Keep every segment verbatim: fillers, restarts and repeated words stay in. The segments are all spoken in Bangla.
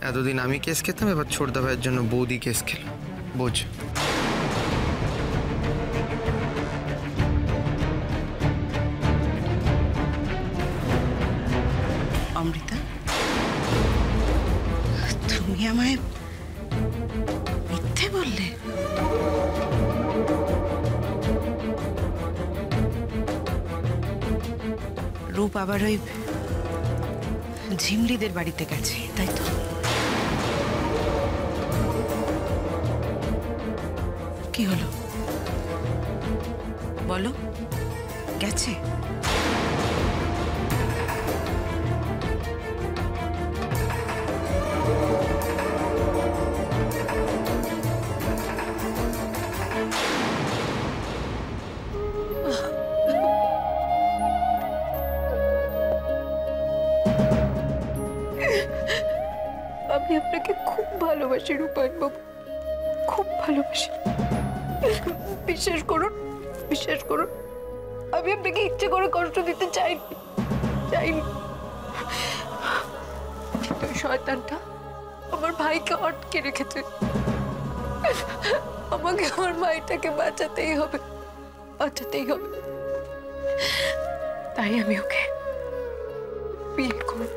এতদিন আমি কেস খেতাম, এবার ছোটদা ভাইয়ের জন্য বৌদি কেস খেল। বোঝ। অমৃতা, তুমি আমায় মিথ্যে বললে? রূপ আবার ওই ঝিমলিদের বাড়িতে গেছে, তাই তো? কি হলো বলো, গেছে? আমি আপনাকে খুব ভালোবাসি রূপায়ণ বাবু, খুব ভালোবাসি। বিশ্বাস করুন, বিশ্বাস করুন, আমি আপনাকে ইচ্ছে করে কষ্ট দিতে চাইনি চাইনি কিন্তু শয়তানটা আমার ভাইকে আটকে রেখেছে। আমাকে আমার ভাইটাকে বাঁচাতেই হবে, বাঁচাতেই হবে। তাই আমি ওকে বিয়ে করব।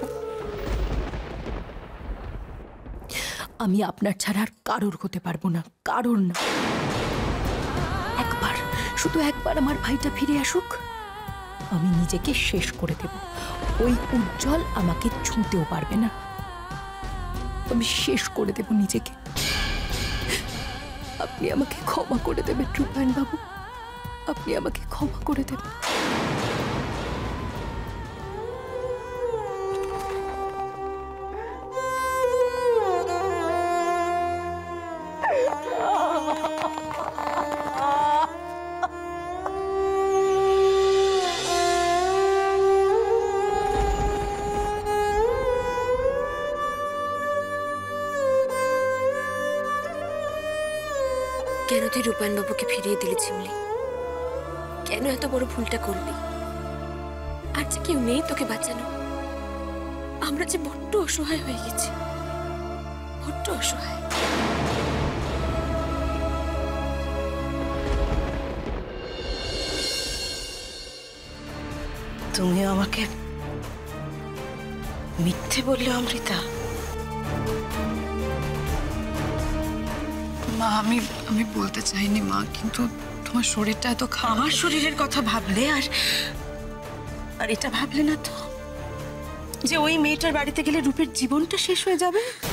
আমি আপনার ছাড়া আর কারোর হতে পারবো না, কারোর না। একবার, শুধু একবার আমার ভাইটা ফিরে আসুক, আমি নিজেকে শেষ করে দেব। ওই উজ্জ্বল আমাকে ছুঁতেও পারবে না। আমি শেষ করে দেব নিজেকে। আপনি আমাকে ক্ষমা করে দেবেন রূপায়ণ বাবু, আপনি আমাকে ক্ষমা করে দেবেন। কেন তুই রূপায়ণ বাবুকে ফিরিয়ে দিলি ঝিমলি? কেন এত বড় ভুলটা করলি? আর যে কেউ নেই তোকে বাঁচানো। আমরা যে বড্ড অসহায় হয়ে গেছি, বড্ড অসহায়। তুমি আমাকে মিথ্যে বললে অমৃতা? মা, আমি আমি বলতে চাইনি মা, কিন্তু তোমার শরীরটা এত খারাপ। আমার শরীরের কথা ভাবলে আর আর এটা ভাবলে না তো যে ওই মেয়েটার বাড়িতে গেলে রূপের জীবনটা শেষ হয়ে যাবে?